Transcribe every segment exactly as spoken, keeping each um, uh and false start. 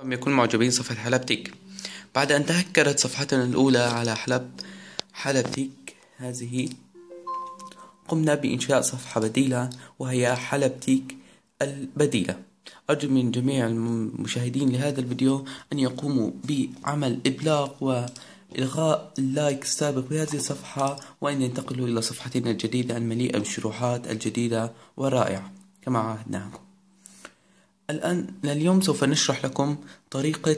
لم يكن معجبين صفحة حلبتك. بعد أن تهكرت صفحتنا الأولى على حلب حلبتك هذه، قمنا بإنشاء صفحة بديلة وهي حلبتك البديلة. أرجو من جميع المشاهدين لهذا الفيديو أن يقوموا بعمل إبلاغ وإلغاء اللايك السابق بهذه الصفحة، وأن ينتقلوا إلى صفحتنا الجديدة المليئة بالشروحات الجديدة والرائعة كما عهدناكم. الآن اليوم سوف نشرح لكم طريقة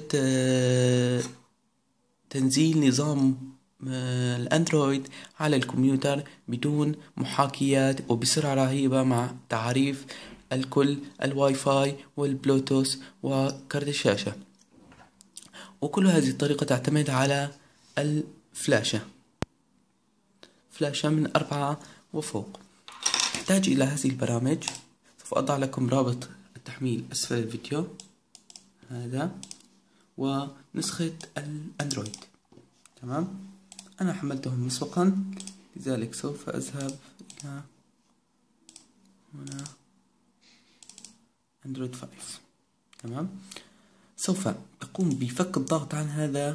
تنزيل نظام الأندرويد على الكمبيوتر بدون محاكيات وبسرعة رهيبة مع تعريف الكل الواي فاي والبلوتوث وكارت الشاشة. وكل هذه الطريقة تعتمد على الفلاشة فلاشة من أربعة وفوق. تحتاج إلى هذه البرامج. سوف أضع لكم رابط التحميل أسفل الفيديو هذا ونسخة الأندرويد. تمام، أنا حملتهم مسبقا لذلك سوف أذهب إلى هنا أندرويد خمسة. تمام، سوف تقوم بفك الضغط عن هذا،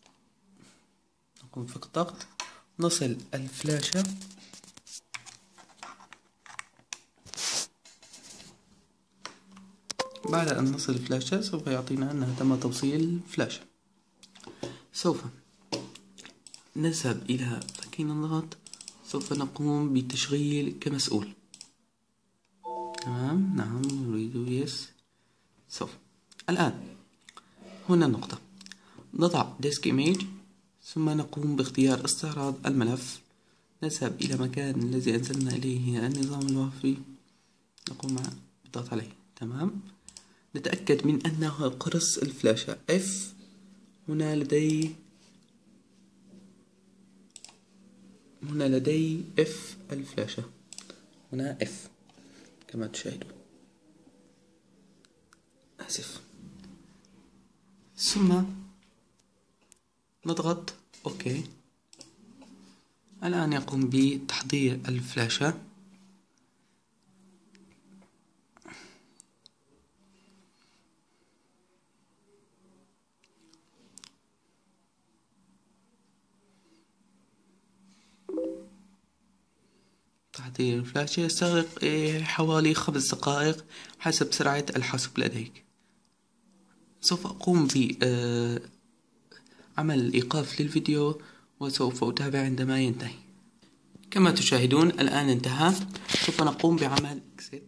نقوم بفك الضغط، نصل الفلاشة بعد أن نصل الفلاشة سوف يعطينا أنها تم توصيل الفلاشة. سوف نذهب إلى مكان الضغط، سوف نقوم بالتشغيل كمسؤول. تمام، نعم نريد يس. سوف الآن هنا النقطة، نضع ديسك إيميج ثم نقوم باختيار استعراض الملف. نذهب إلى مكان الذي أنزلنا إليه النظام الوافي، نقوم بالضغط عليه. تمام، نتأكد من أنه قرص الفلاشة F. هنا لدي هنا لدي F الفلاشة، هنا F كما تشاهدون. آسف. ثم نضغط أوكي. الآن يقوم بتحضير الفلاشة. تحضير الفلاشة يستغرق حوالي خمس دقائق حسب سرعة الحاسوب لديك. سوف أقوم بعمل إيقاف للفيديو وسوف أتابع عندما ينتهي. كما تشاهدون الآن انتهى. سوف نقوم بعمل إكسيت.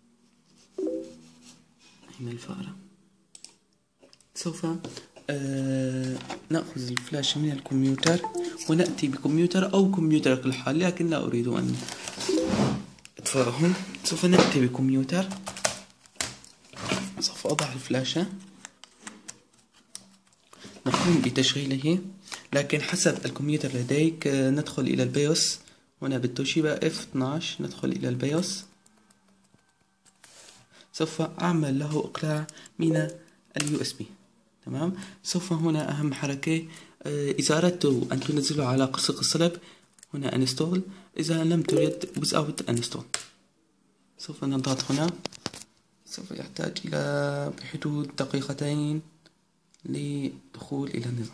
أين الفأرة؟ سوف آه نأخذ الفلاش من الكمبيوتر ونأتي بكمبيوتر أو كمبيوتر كل حال، لكن لا أريد أن أطفئهم. سوف نأتي بكمبيوتر، سوف أضع الفلاشة، نقوم بتشغيله، لكن حسب الكمبيوتر لديك ندخل إلى البيوس. هنا بالتوشيبا إف اثناشر ندخل إلى البيوس. سوف أعمل له إقلاع من اليو اس بي. تمام، سوف هنا أهم حركة، إذا أردت أن تنزله على قرص الصلب هنا انستول، إذا لم تريد without انستول سوف نضغط هنا. سوف يحتاج إلى بحدود دقيقتين لدخول إلى النظام.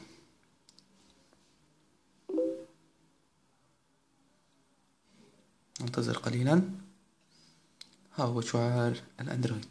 ننتظر قليلا. ها هو شعار الأندرويد.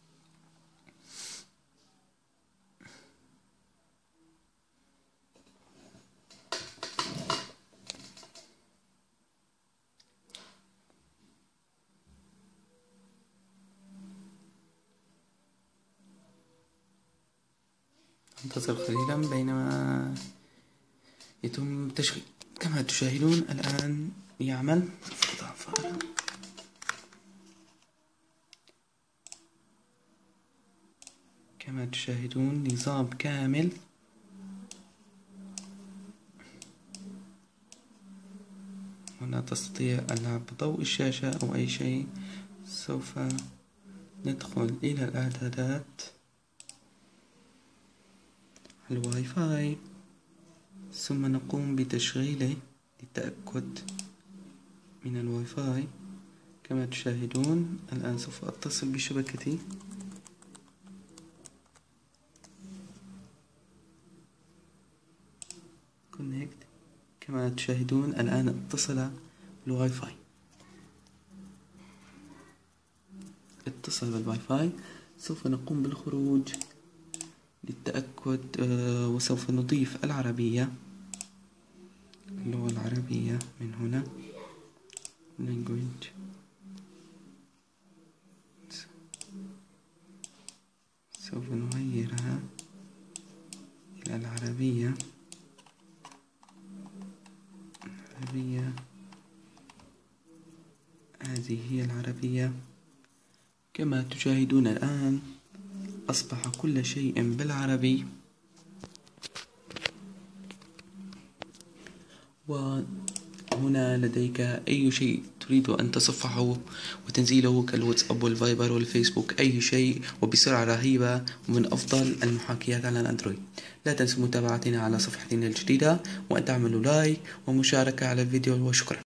ننتظر قليلا بينما يتم تشغيل. كما تشاهدون الآن يعمل. كما تشاهدون نظام كامل. هنا تستطيع اللعب بضوء الشاشة أو أي شيء. سوف ندخل إلى الإعدادات، الواي فاي، ثم نقوم بتشغيله للتأكد من الواي فاي. كما تشاهدون الآن سوف أتصل بشبكتي. كما تشاهدون الآن اتصل بالواي فاي اتصل بالواي فاي. سوف نقوم بالخروج للتأكد، وسوف نضيف العربية، اللغة العربية من هنا language. سوف نغيرها إلى العربية. العربية هذه هي العربية. كما تشاهدون الآن أصبح كل شيء بالعربي، وهنا لديك أي شيء تريد أن تصفحه وتنزيله كالواتساب والفايبر والفيسبوك، أي شيء وبسرعة رهيبة ومن أفضل المحاكيات على الأندرويد. لا تنسوا متابعتنا على صفحتنا الجديدة وأن تعملوا لايك ومشاركة على الفيديو، وشكرا.